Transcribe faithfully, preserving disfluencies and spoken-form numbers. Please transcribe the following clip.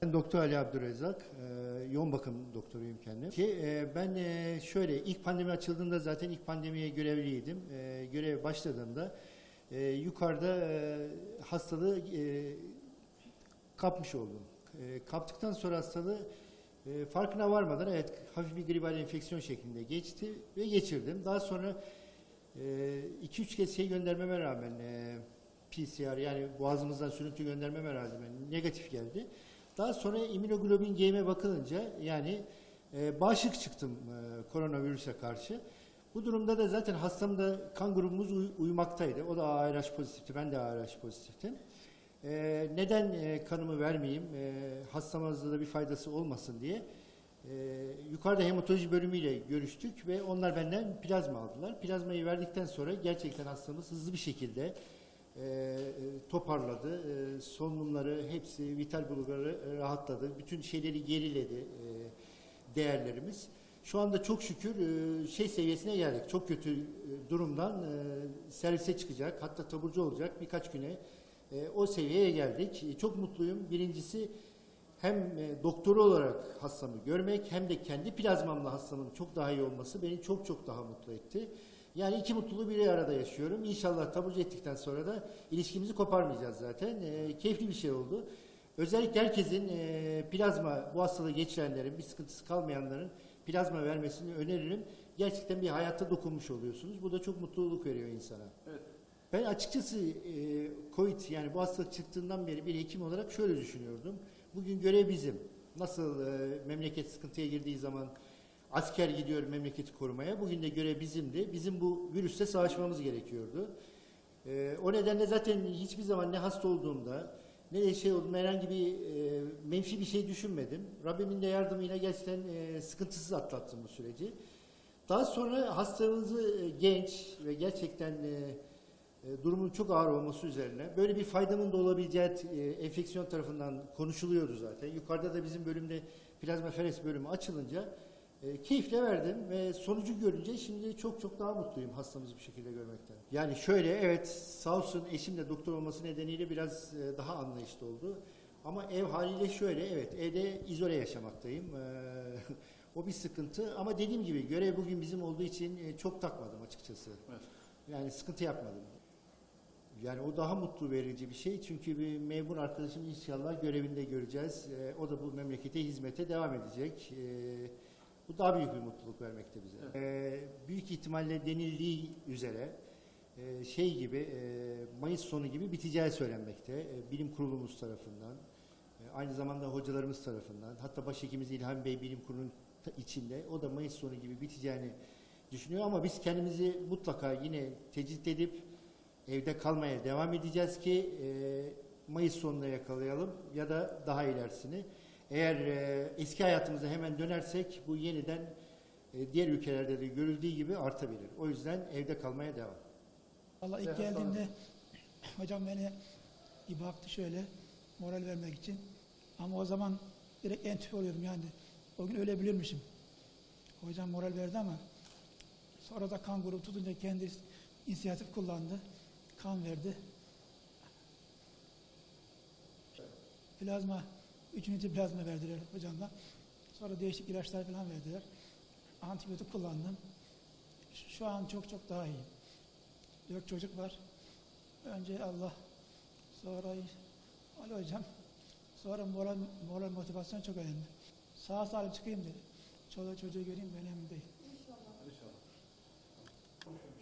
Ben Doktor Ali Abdurrezzak, e, yoğun bakım doktoruyum kendim. Ki, e, ben e, şöyle ilk pandemi açıldığında zaten ilk pandemiye görevliydim. E, görev başladığımda e, yukarıda e, hastalığı e, kapmış oldum. E, kaptıktan sonra hastalığı e, farkına varmadan evet hafif bir gribal enfeksiyon şeklinde geçti ve geçirdim. Daha sonra iki üç kez şey göndermeme rağmen e, P C R yani boğazımızdan sürüntü göndermeme rağmen negatif geldi. Daha sonra immünoglobin G'ime bakılınca yani e, bağışık çıktım e, koronavirüse karşı. Bu durumda da zaten hastamda kan grubumuz uy uyumaktaydı. O da A R H pozitifti, ben de A R H pozitiftim. E, neden e, kanımı vermeyeyim, e, hastamızda da bir faydası olmasın diye e, yukarıda hematoloji bölümüyle görüştük ve onlar benden plazma aldılar. Plazmayı verdikten sonra gerçekten hastamız hızlı bir şekilde E, toparladı. E, solunumları, hepsi, vital bulguları e, rahatladı. Bütün şeyleri geriledi e, değerlerimiz. Şu anda çok şükür e, şey seviyesine geldik. Çok kötü e, durumdan e, servise çıkacak, hatta taburcu olacak birkaç güne e, o seviyeye geldik. E, çok mutluyum. Birincisi hem e, doktoru olarak hastamı görmek hem de kendi plazmamla hastamın çok daha iyi olması beni çok çok daha mutlu etti. Yani iki mutluluğu bir arada yaşıyorum. İnşallah taburcu ettikten sonra da ilişkimizi koparmayacağız zaten. E, keyifli bir şey oldu. Özellikle herkesin e, plazma, bu hastalığı geçirenlerin, bir sıkıntısı kalmayanların plazma vermesini öneririm. Gerçekten bir hayata dokunmuş oluyorsunuz. Bu da çok mutluluk veriyor insana. Evet. Ben açıkçası e, Covid yani bu hastalık çıktığından beri bir hekim olarak şöyle düşünüyordum. Bugün görev bizim. Nasıl e, memleket sıkıntıya girdiği zaman asker gidiyor memleketi korumaya. Bugün de görev bizimdi. Bizim bu virüsle savaşmamız gerekiyordu. Ee, o nedenle zaten hiçbir zaman ne hasta olduğumda ne de şey olduğumda herhangi bir e, menfi bir şey düşünmedim. Rabbimin de yardımıyla gerçekten e, sıkıntısız atlattım bu süreci. Daha sonra hastamızı e, genç ve gerçekten e, e, durumun çok ağır olması üzerine böyle bir faydamın da olabileceği e, enfeksiyon tarafından konuşuluyordu zaten. Yukarıda da bizim bölümde plazmaferes bölümü açılınca E, keyifle verdim ve sonucu görünce şimdi çok çok daha mutluyum hastamızı bu şekilde görmekten. Yani şöyle evet sağ olsun eşim de doktor olması nedeniyle biraz e, daha anlayışlı oldu. Ama ev haliyle şöyle evet evde izole yaşamaktayım. E, o bir sıkıntı ama dediğim gibi görev bugün bizim olduğu için e, çok takmadım açıkçası. Evet. Yani sıkıntı yapmadım. Yani o daha mutlu verici bir şey çünkü bir memur arkadaşım inşallah görevinde göreceğiz. E, o da bu memlekete hizmete devam edecek. E, Bu daha büyük bir mutluluk vermekte bize. Evet. Ee, büyük ihtimalle denildiği üzere e, şey gibi e, Mayıs sonu gibi biteceği söylenmekte. E, bilim kurulumuz tarafından, e, aynı zamanda hocalarımız tarafından, hatta başhekimiz İlhan Bey bilim kurulunun içinde o da Mayıs sonu gibi biteceğini düşünüyor ama biz kendimizi mutlaka yine tecrit edip evde kalmaya devam edeceğiz ki e, Mayıs sonuna yakalayalım ya da daha ilerisini. Eğer e, eski hayatımıza hemen dönersek bu yeniden e, diğer ülkelerde de görüldüğü gibi artabilir. O yüzden evde kalmaya devam. Vallahi ilk geldiğimde hocam beni bir baktı şöyle moral vermek için. Ama o zaman direkt entübe oluyordum yani. O gün ölebilirmişim. Hocam moral verdi ama sonra da kan grubu tutunca kendi inisiyatif kullandı. Kan verdi. Plazma Üçüncü plazma verdiler hocamla. Sonra değişik ilaçlar falan verdiler. Antibiyotik kullandım. Şu an çok çok daha iyiyim. Dört çocuk var. Önce Allah, sonra Ali hocam, sonra moral, moral motivasyon çok önemli. Sağ salim çıkayım dedi. Çoluğu çocuğu göreyim önemli değil. İnşallah. İnşallah.